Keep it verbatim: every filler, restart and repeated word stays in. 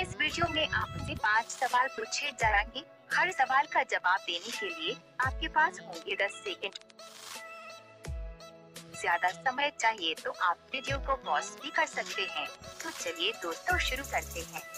इस वीडियो में आपसे पाँच सवाल पूछे जाएंगे। हर सवाल का जवाब देने के लिए आपके पास होंगे दस सेकंड। ज्यादा समय चाहिए तो आप वीडियो को पॉज भी कर सकते हैं। तो चलिए दोस्तों शुरू करते हैं।